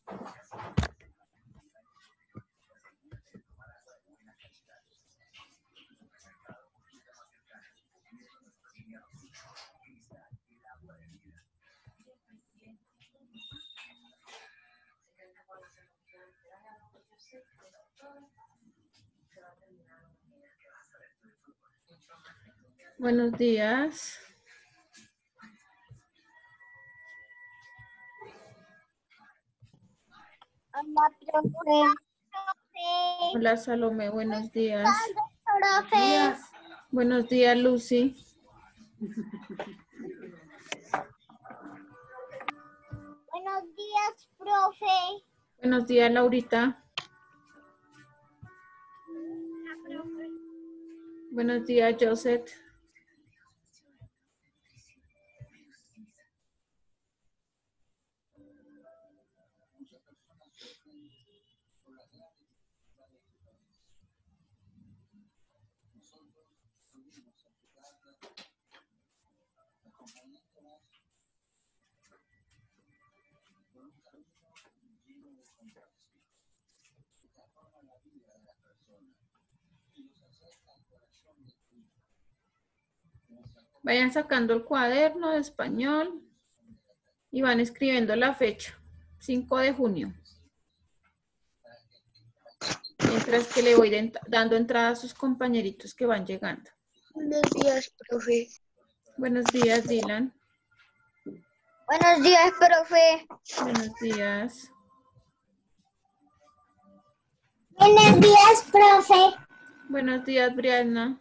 Buenos días. Hola, profe. Hola, Salomé. Buenos días. Profe. Buenos días, Lucy. Buenos días, profe. Buenos días, Laurita. Buenos días, Joseph. Vayan sacando el cuaderno de español y van escribiendo la fecha, 5 de junio. Mientras que le voy dando entrada a sus compañeritos que van llegando. Buenos días, profe. Buenos días, Dylan. Buenos días, profe. Buenos días. Buenos días, profe. Buenos días, Brianna.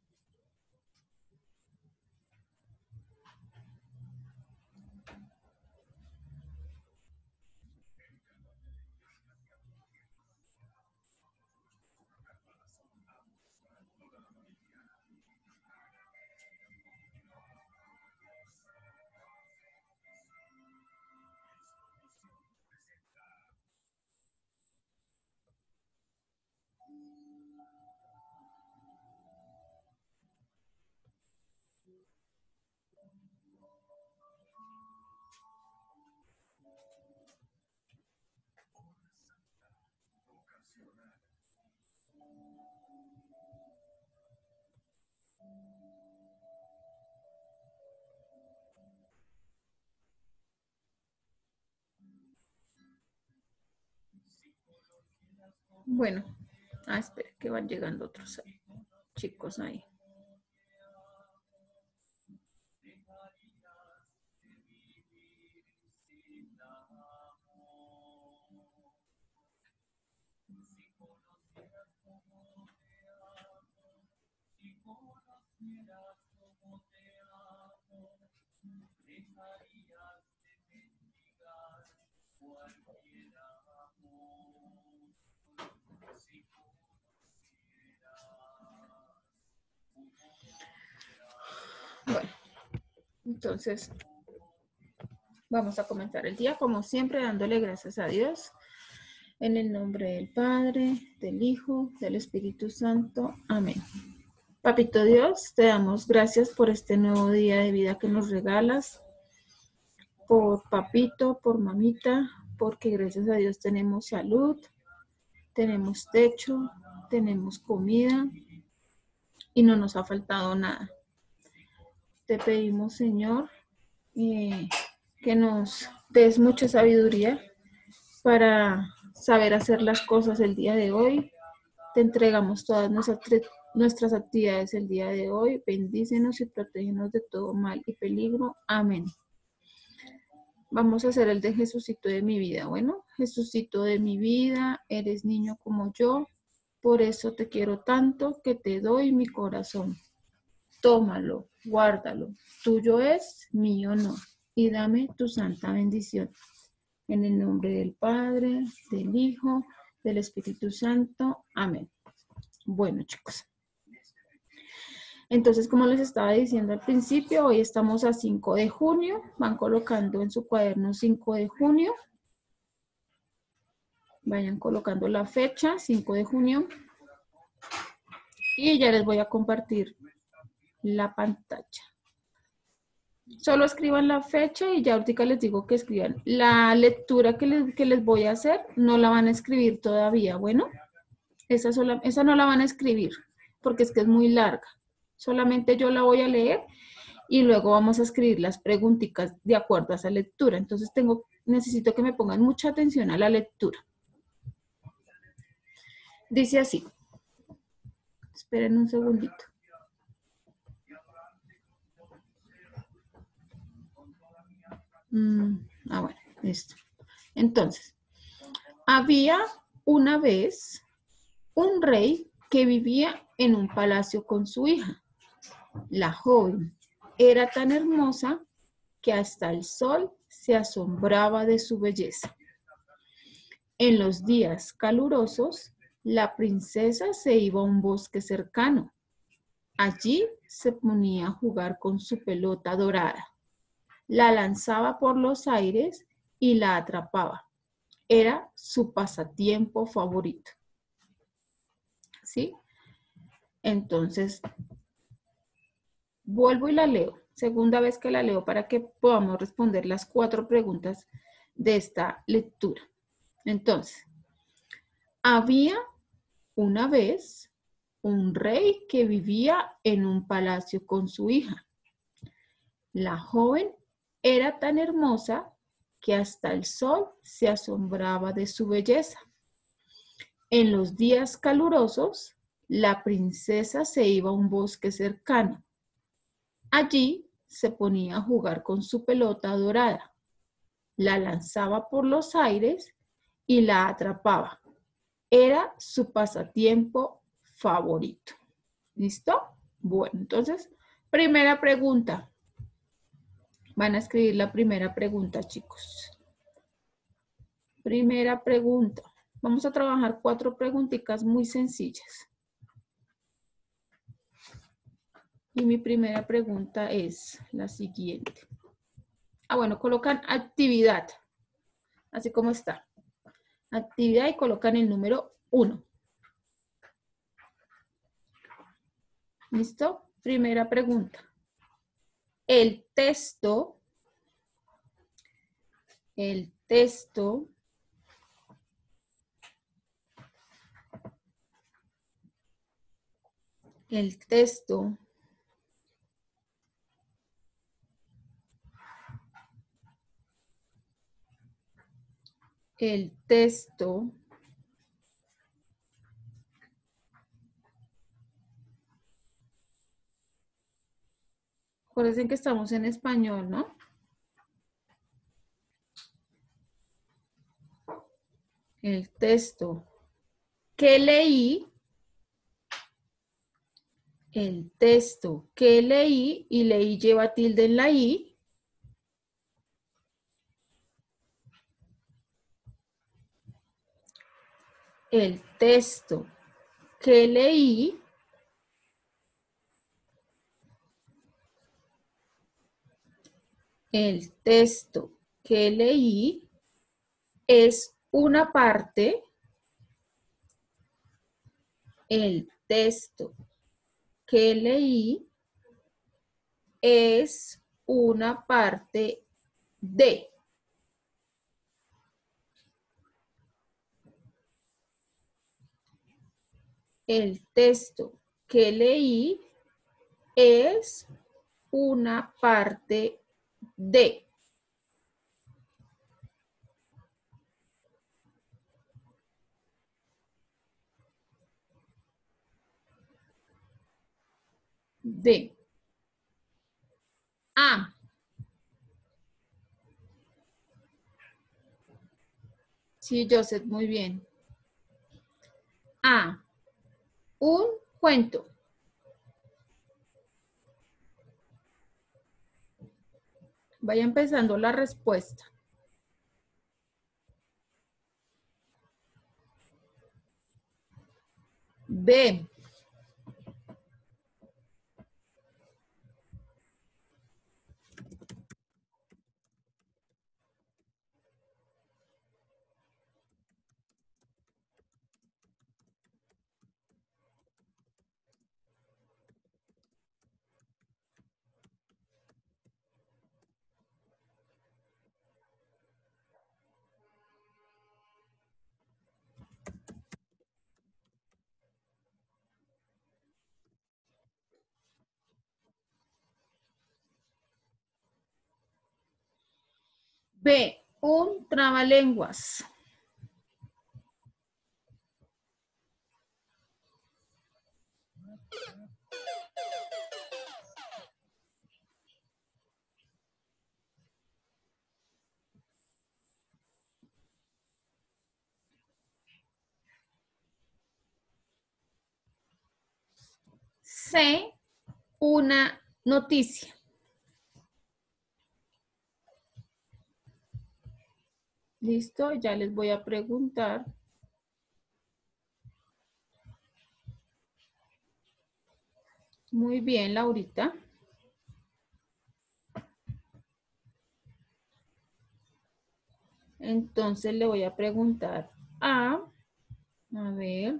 Bueno, espera que van llegando otros chicos ahí. Bueno, entonces vamos a comenzar el día como siempre dándole gracias a Dios en el nombre del Padre, del Hijo, del Espíritu Santo. Amén. Papito Dios, te damos gracias por este nuevo día de vida que nos regalas, por papito, por mamita, porque gracias a Dios tenemos salud, tenemos techo, tenemos comida y no nos ha faltado nada. Te pedimos, Señor, que nos des mucha sabiduría para saber hacer las cosas el día de hoy. Te entregamos todas nuestras actividades el día de hoy. Bendícenos y protégenos de todo mal y peligro. Amén. Vamos a hacer el de Jesucito de mi vida. Bueno, Jesucito de mi vida, eres niño como yo, por eso te quiero tanto que te doy mi corazón. Tómalo, guárdalo, tuyo es, mío no, y dame tu santa bendición. En el nombre del Padre, del Hijo, del Espíritu Santo. Amén. Bueno, chicos. Entonces, como les estaba diciendo al principio, hoy estamos a 5 de junio. Van colocando en su cuaderno 5 de junio. Vayan colocando la fecha, 5 de junio. Y ya les voy a compartir la pantalla. Solo escriban la fecha y ya ahorita les digo que escriban. La lectura que les voy a hacer no la van a escribir todavía, bueno. Esa no la van a escribir porque es que es muy larga. Solamente yo la voy a leer y luego vamos a escribir las preguntitas de acuerdo a esa lectura. Entonces necesito que me pongan mucha atención a la lectura. Dice así. Esperen un segundito. Bueno, listo. Entonces, había una vez un rey que vivía en un palacio con su hija. La joven era tan hermosa que hasta el sol se asombraba de su belleza. En los días calurosos, la princesa se iba a un bosque cercano. Allí se ponía a jugar con su pelota dorada. La lanzaba por los aires y la atrapaba. Era su pasatiempo favorito. ¿Sí? Entonces, vuelvo y la leo. Segunda vez que la leo para que podamos responder las 4 preguntas de esta lectura. Entonces, había una vez un rey que vivía en un palacio con su hija. La joven era tan hermosa que hasta el sol se asombraba de su belleza. En los días calurosos, la princesa se iba a un bosque cercano. Allí se ponía a jugar con su pelota dorada. La lanzaba por los aires y la atrapaba. Era su pasatiempo favorito. ¿Listo? Bueno, entonces, primera pregunta. Van a escribir la primera pregunta, chicos. Primera pregunta. Vamos a trabajar 4 preguntitas muy sencillas. Y mi primera pregunta es la siguiente. Bueno, colocan actividad, así como está. Actividad y colocan el número 1. ¿Listo? Primera pregunta. El texto el texto el texto acuérdense que estamos en español, ¿no? El texto que leí, el texto que leí, y leí lleva tilde en la I. El texto que leí el texto que leí es una parte, el texto que leí es una parte de. El texto que leí es una parte de. De. A. Sí, Joseph, muy bien. A. Un cuento. Vaya empezando la respuesta. B. B, un trabalenguas. C, una noticia. Listo, ya les voy a preguntar. Muy bien, Laurita. Entonces le voy a preguntar a ver,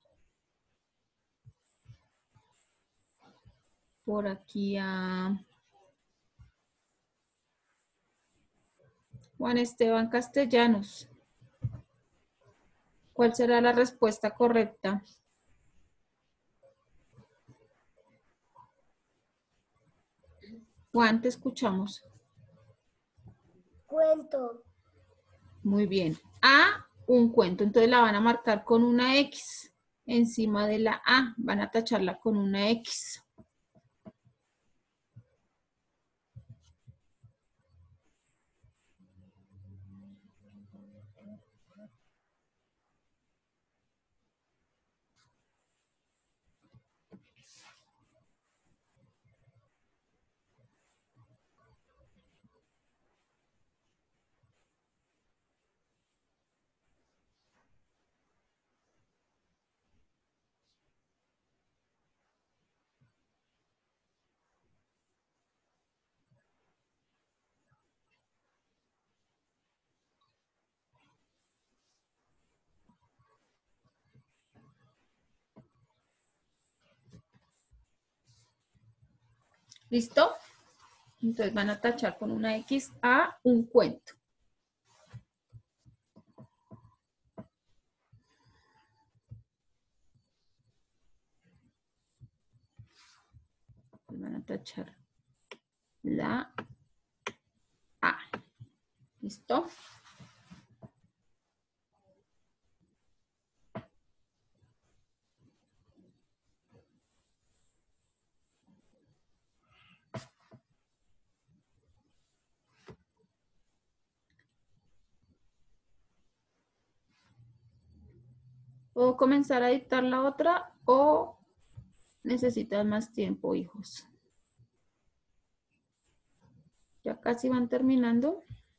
por aquí a Juan Esteban Castellanos. ¿Cuál será la respuesta correcta? Juan, te escuchamos. Cuento. Muy bien. A, un cuento. Entonces la van a marcar con una X encima de la A. Van a tacharla con una X. ¿Listo? Entonces van a tachar con una X a un cuento. Van a tachar la A. ¿Listo? ¿Puedo comenzar a dictar la otra o necesitas más tiempo, hijos? Ya casi van terminando.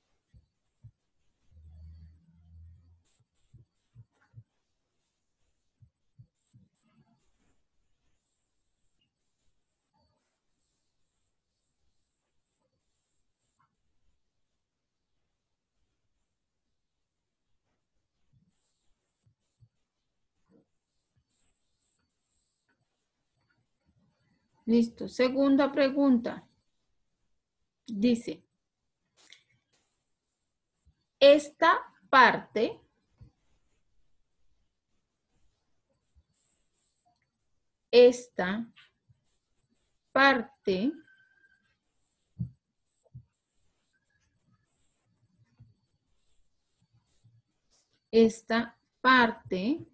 Listo. Segunda pregunta. Dice, esta parte esta parte esta parte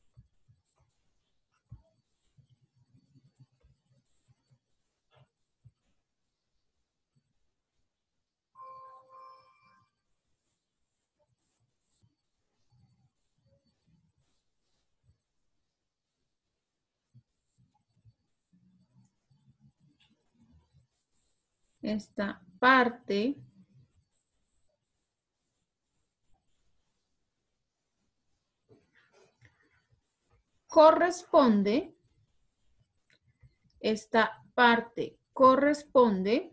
esta parte corresponde esta parte corresponde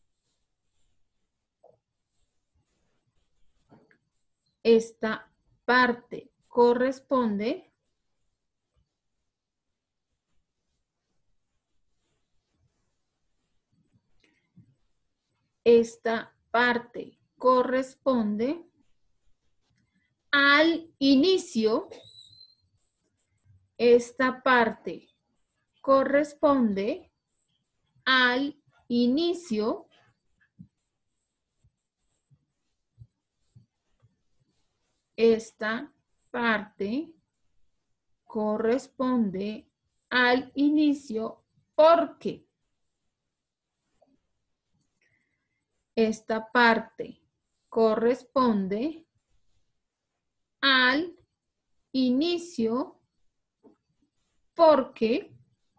esta parte corresponde esta parte corresponde al inicio esta parte corresponde al inicio Esta parte corresponde al inicio porque esta parte corresponde al inicio porque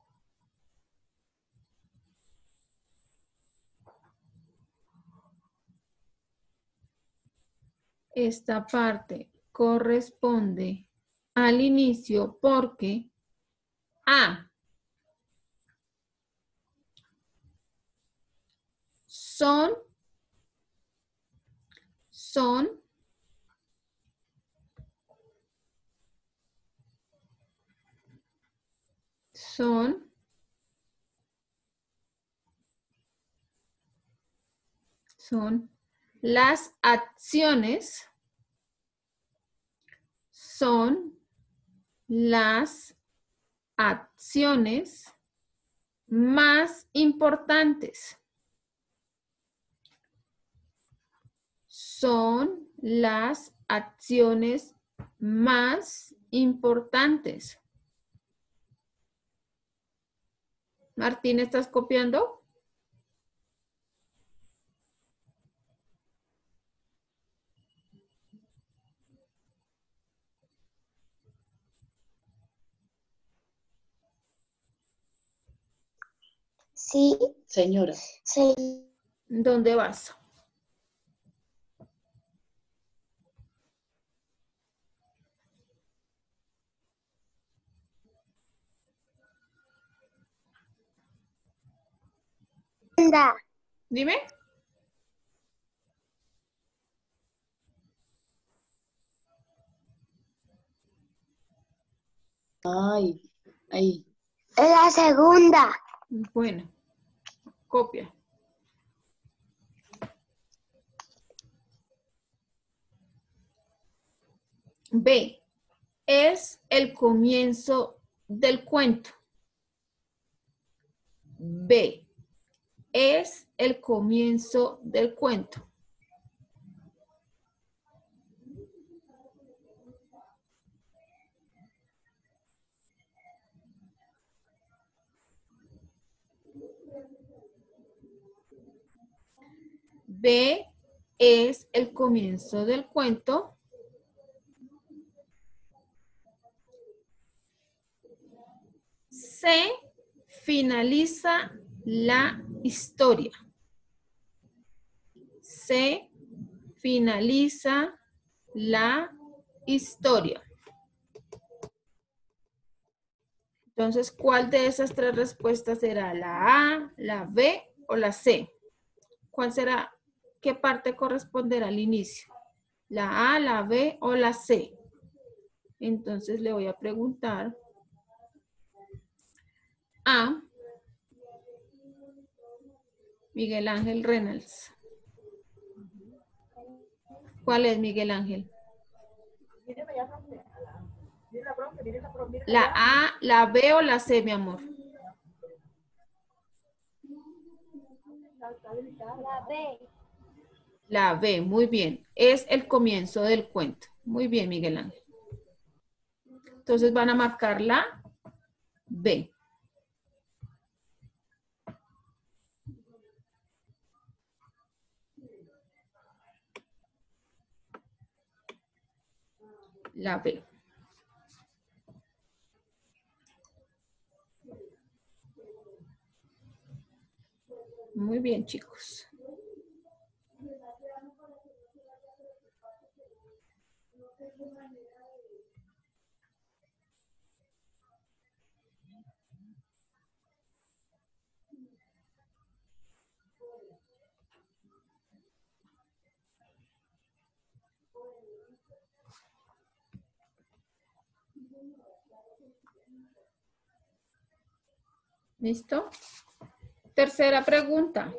esta parte corresponde al inicio porque A son las acciones, son las acciones más importantes. Son las acciones más importantes. Martín, ¿estás copiando? Sí. Señora. Sí. ¿Dónde vas? Anda. Dime. Ay, ahí. Es la segunda. Bueno, copia. B. Es el comienzo del cuento. B. Es el comienzo del cuento. B es el comienzo del cuento. C finaliza la historia. C finaliza la historia. Entonces, ¿cuál de esas tres respuestas será? ¿La A, la B o la C? ¿Cuál será? ¿Qué parte corresponderá al inicio? ¿La A, la B o la C? Entonces le voy a preguntar a Miguel Ángel Reynolds. ¿Cuál es, Miguel Ángel? ¿La A, la B o la C, mi amor? La B. La B, muy bien. Es el comienzo del cuento. Muy bien, Miguel Ángel. Entonces van a marcar la B. La B. Muy bien, chicos. ¿Listo? Tercera pregunta.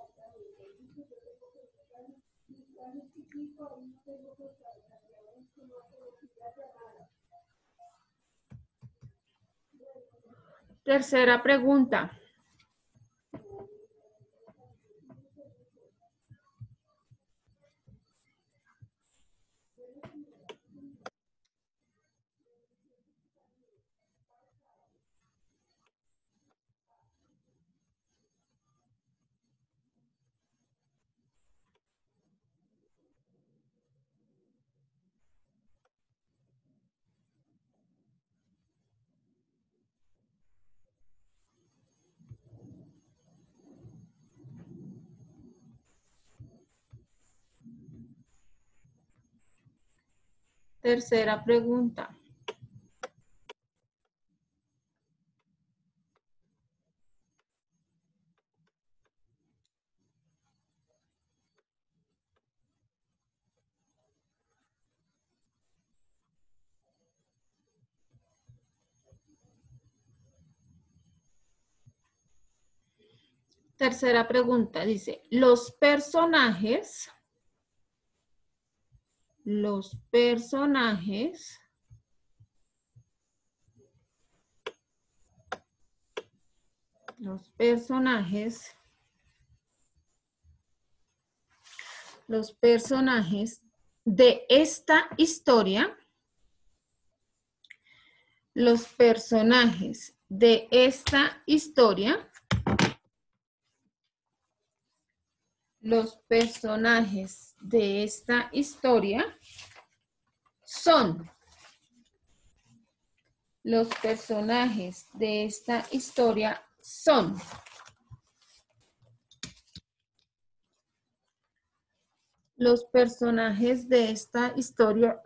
Tercera pregunta. Tercera pregunta. Tercera pregunta dice, los personajes de esta historia, los personajes de esta historia son, los personajes de esta historia son, los personajes de esta historia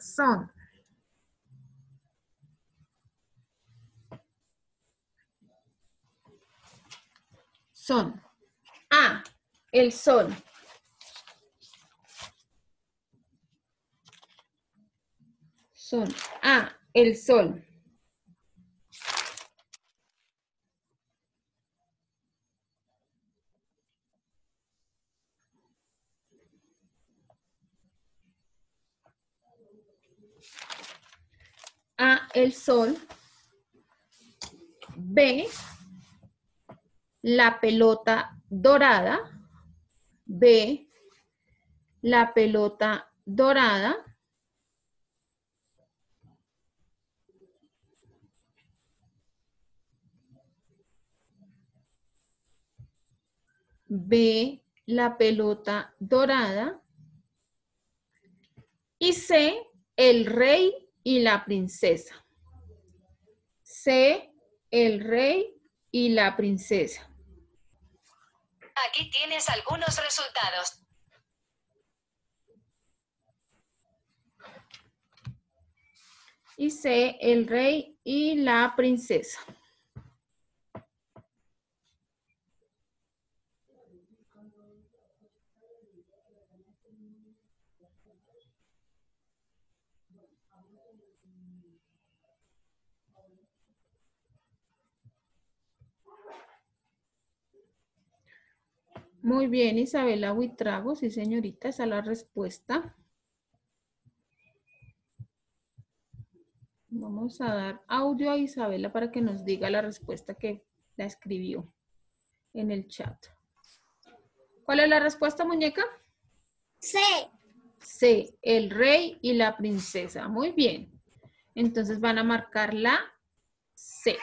son A, el sol. Son A, el sol. A, el sol. B, la pelota dorada. B, la pelota dorada. B, la pelota dorada. Y C, el rey y la princesa. C, el rey y la princesa. Aquí tienes algunos resultados. Y C, el rey y la princesa. Muy bien, Isabela Huitrago, sí señorita, esa es la respuesta. Vamos a dar audio a Isabela para que nos diga la respuesta que la escribió en el chat. ¿Cuál es la respuesta, muñeca? C. C, el rey y la princesa. Muy bien. Entonces van a marcar la C.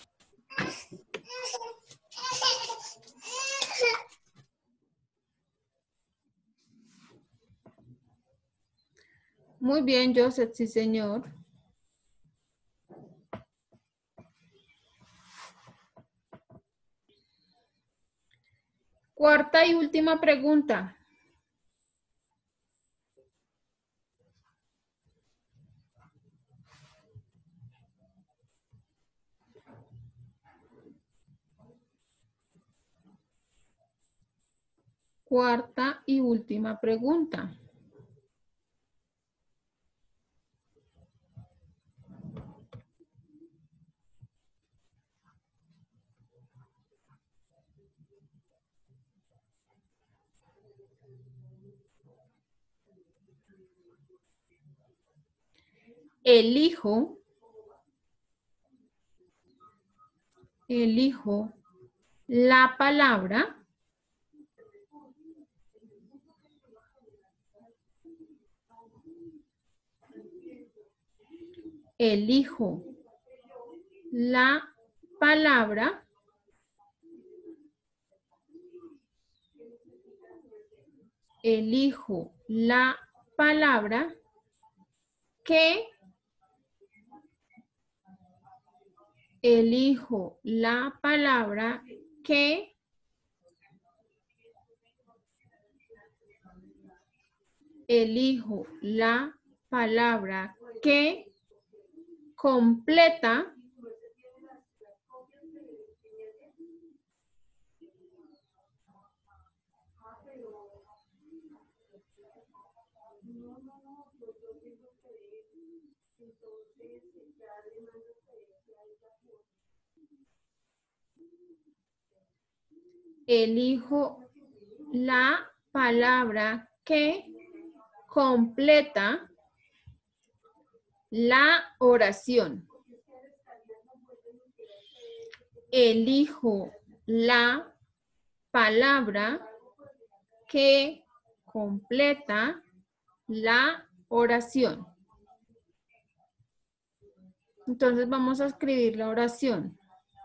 Muy bien, Joseph, sí señor. Cuarta y última pregunta. Cuarta y última pregunta. Elijo la palabra que elijo la palabra que elijo la palabra que completa elijo la palabra que completa la oración. Elijo la palabra que completa la oración. Entonces vamos a escribir la oración.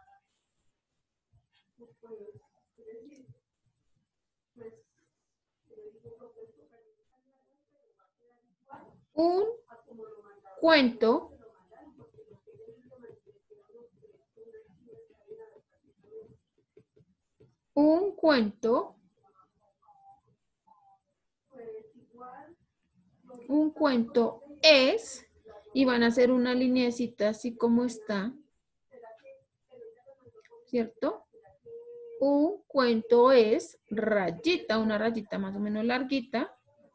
Un cuento es, y van a hacer una lineecita así como está, ¿cierto? Un cuento es rayita, una rayita más o menos larguita.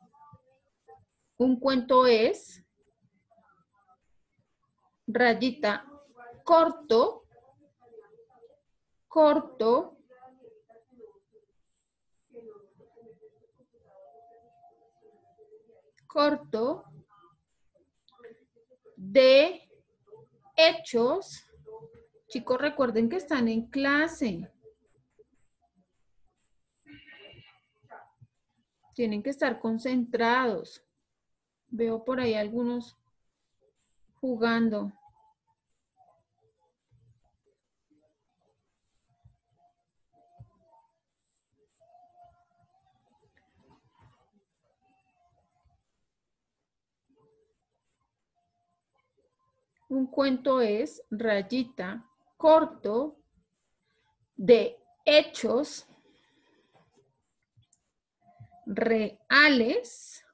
Un cuento es rayita corto, de hechos. Chicos, recuerden que están en clase. Tienen que estar concentrados. Veo por ahí algunos jugando. Un cuento es rayita corto de hechos reales,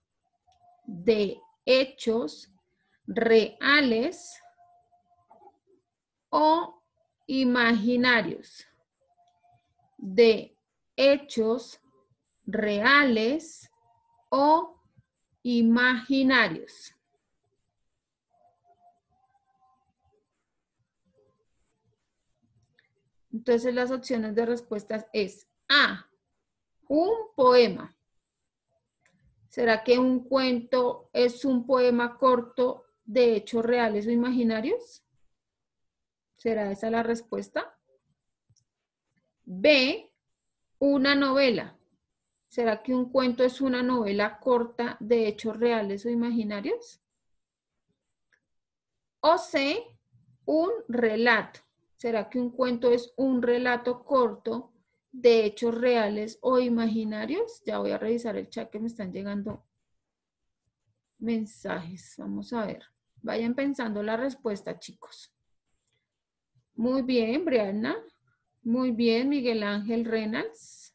o imaginarios, de hechos reales o imaginarios. Entonces las opciones de respuestas es A, un poema. ¿Será que un cuento es un poema corto de hechos reales o imaginarios? ¿Será esa la respuesta? B, una novela. ¿Será que un cuento es una novela corta de hechos reales o imaginarios? O C, un relato. ¿Será que un cuento es un relato corto de hechos reales o imaginarios? Ya voy a revisar el chat que me están llegando mensajes. Vamos a ver. Vayan pensando la respuesta, chicos. Muy bien, Brianna. Muy bien, Miguel Ángel Reynolds.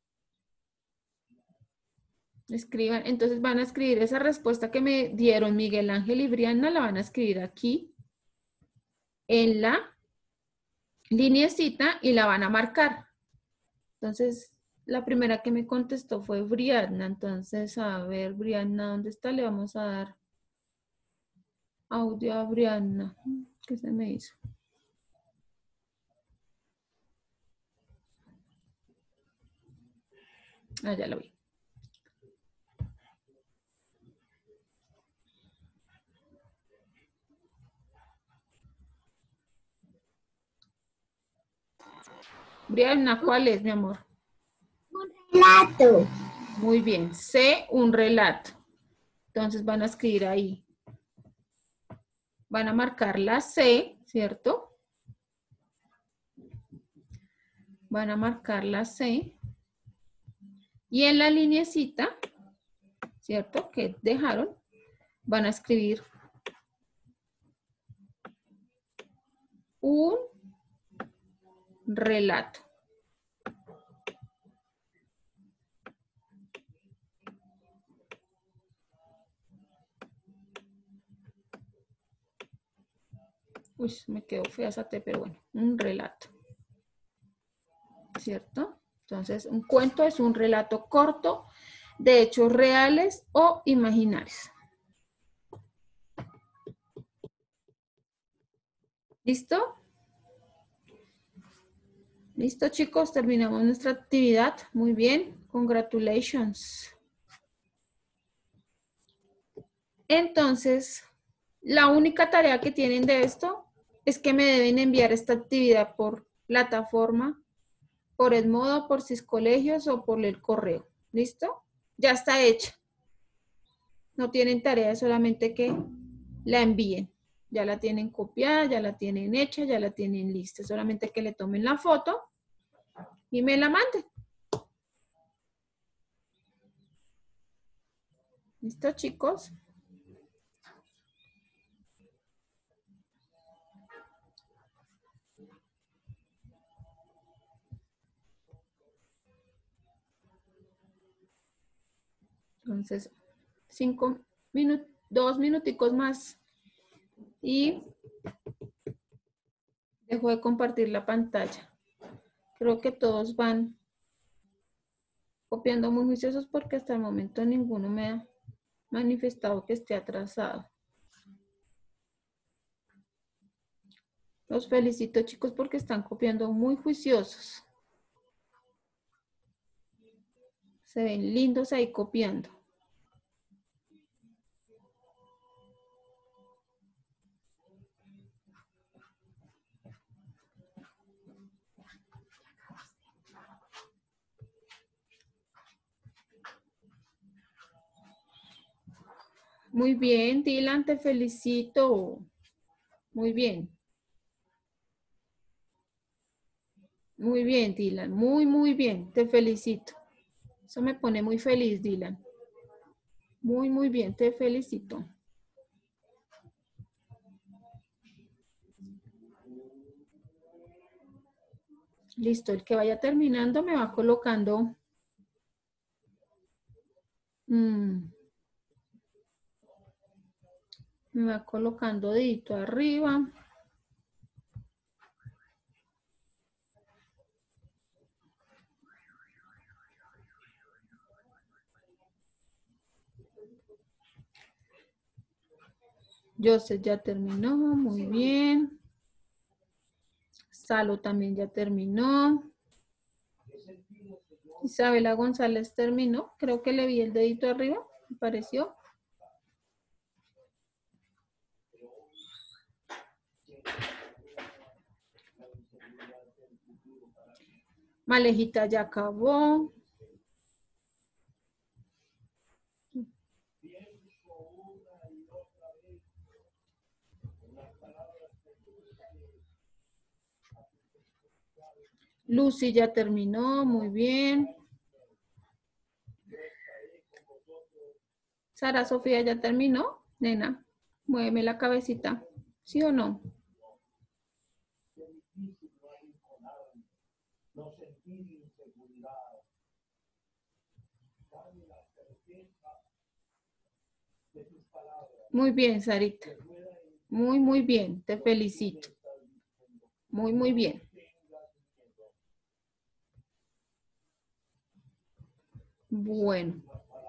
Escriban, entonces van a escribir esa respuesta que me dieron Miguel Ángel y Brianna, la van a escribir aquí en la lineecita y la van a marcar. Entonces, la primera que me contestó fue Brianna. Entonces, a ver, Brianna, ¿dónde está? Le vamos a dar audio a Brianna. ¿Qué se me hizo? Ah, ya lo vi. Brianna, ¿cuál es, mi amor? Un relato. Muy bien, C, un relato. Entonces van a escribir ahí. Van a marcar la C, ¿cierto? Van a marcar la C. Y en la lineecita, ¿cierto? Que dejaron, van a escribir un relato. Uy, me quedó fea esa T, pero bueno, un relato. ¿Cierto? Entonces, un cuento es un relato corto de hechos reales o imaginarios. ¿Listo? Listo, chicos, terminamos nuestra actividad. Muy bien, congratulations. Entonces, la única tarea que tienen de esto es que me deben enviar esta actividad por plataforma, por Edmodo, por Ciscolegios o por el correo. ¿Listo? Ya está hecha. No tienen tarea, solamente que la envíen. Ya la tienen copiada, ya la tienen hecha, ya la tienen lista. Solamente que le tomen la foto y me la manden. ¿Listo, chicos? Entonces, 2 minuticos más y dejo de compartir la pantalla. Creo que todos van copiando muy juiciosos porque hasta el momento ninguno me ha manifestado que esté atrasado. Los felicito, chicos, porque están copiando muy juiciosos. Se ven lindos ahí copiando. Muy bien, Dylan, te felicito. Muy bien. Muy bien, Dylan. Muy, muy bien. Te felicito. Eso me pone muy feliz, Dylan. Muy, muy bien. Te felicito. Listo. El que vaya terminando me va colocando. Me va colocando dedito arriba. Joseph ya terminó, muy bien. Salo también ya terminó. Isabela González terminó. Creo que le vi el dedito arriba, me pareció. Malejita ya acabó. Lucy ya terminó, muy bien. Sara Sofía ya terminó, nena. Muéveme la cabecita, ¿sí o no? Muy bien, Sarita. Muy, muy bien, te felicito. Muy, muy bien. Bueno.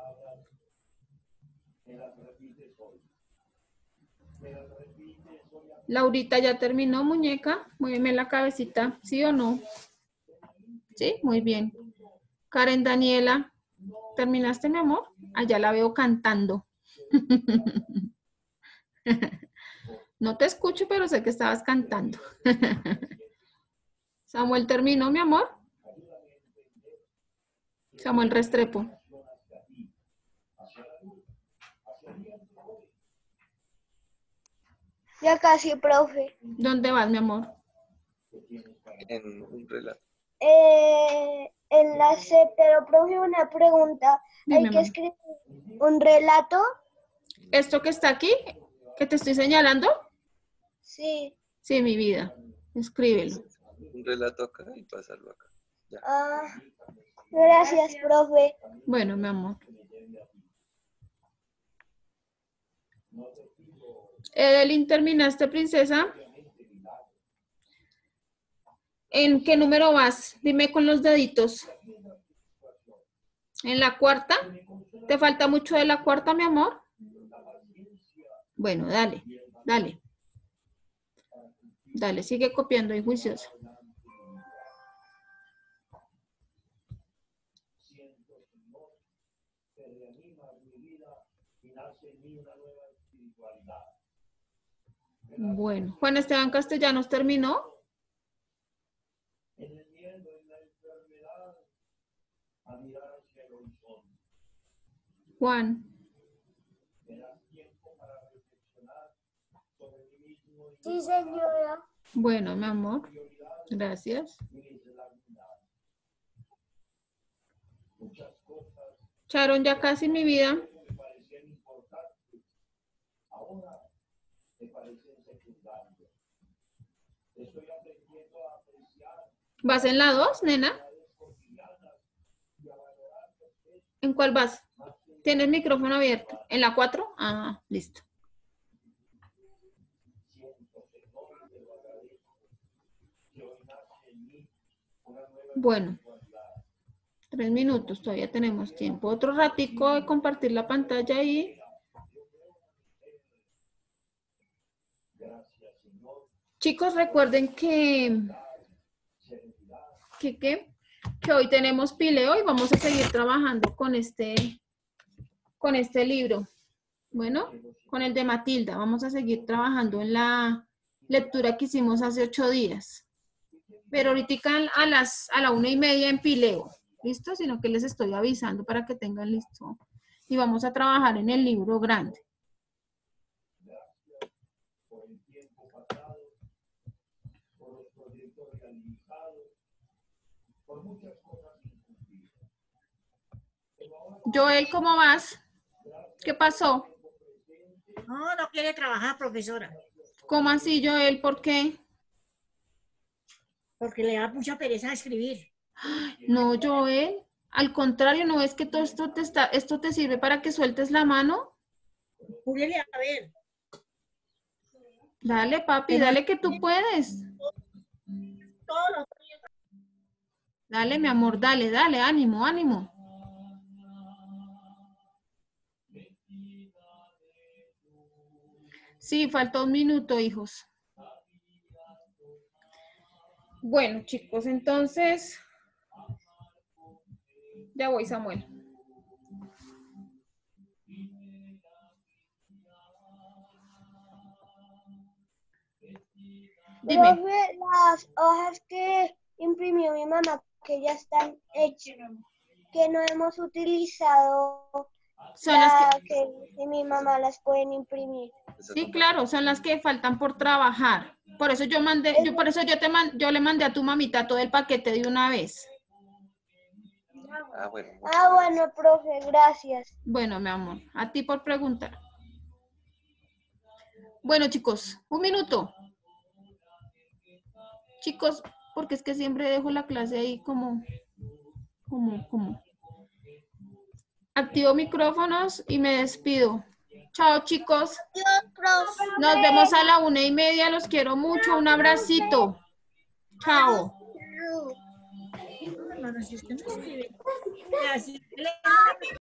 Laurita ya terminó, muñeca. Muéveme la cabecita, ¿sí o no? Sí, muy bien. Karen Daniela, ¿terminaste, mi amor? Allá la veo cantando. No te escucho, pero sé que estabas cantando. Samuel terminó, mi amor. Samuel Restrepo. Ya casi, profe. ¿Dónde vas, mi amor? En un relato. Enlace, pero profe, una pregunta. Dime, ¿Hay que mamá. escribir un relato? ¿Esto que está aquí, que te estoy señalando? Sí. Sí, mi vida. Escríbelo. Un relato acá y pasarlo acá. Ya. Ah, gracias, profe. Bueno, mi amor. Edelyn, ¿terminaste, princesa? ¿En qué número vas? Dime con los deditos. ¿En la cuarta? ¿Te falta mucho de la cuarta, mi amor? Bueno, dale, dale. Dale, sigue copiando y juicioso. Bueno, Juan Esteban Castellanos terminó. Juan. Sí, señora. Bueno, mi amor. Gracias. Sharon, ya casi mi vida. ¿Vas en la 2, nena? ¿En cuál vas? ¿Tienes micrófono abierto? ¿En la 4? Ah, listo. Bueno, 3 minutos, todavía tenemos tiempo. Otro ratico de compartir la pantalla y... Chicos, recuerden que hoy tenemos pileo y vamos a seguir trabajando con este libro. Bueno, con el de Matilda. Vamos a seguir trabajando en la lectura que hicimos hace 8 días. Pero ahorita a la 1:30 en pileo. ¿Listo? Sino que les estoy avisando para que tengan listo. Y vamos a trabajar en el libro grande. Joel, ¿cómo vas? ¿Qué pasó? No, no quiere trabajar, profesora, ¿Cómo así, Joel? ¿Por qué? porque le da mucha pereza escribir. No, Joel. Al contrario, ¿no ves que todo esto te sirve para que sueltes la mano? Júrele a ver. Dale, papi, dale que tú puedes. Todos los Dale, mi amor, dale, dale, ánimo, ánimo. Sí, falta 1 minuto, hijos. Bueno, chicos, entonces... Ya voy, Samuel. Dime. Profe, las hojas que imprimió mi mamá, que ya están hechas, que no hemos utilizado, Son las que mi mamá las pueden imprimir. Sí, claro, son las que faltan por trabajar. Por eso yo le mandé a tu mamita todo el paquete de una vez. Ah, bueno. Ah, bueno, profe, gracias. Bueno, mi amor, a ti por preguntar. Bueno, chicos, 1 minuto. Chicos, porque es que siempre dejo la clase ahí como. Activo micrófonos y me despido. Chao, chicos. Nos vemos a la 1:30. Los quiero mucho. Un abracito. Chao. hermanos, si usted no escribe, así le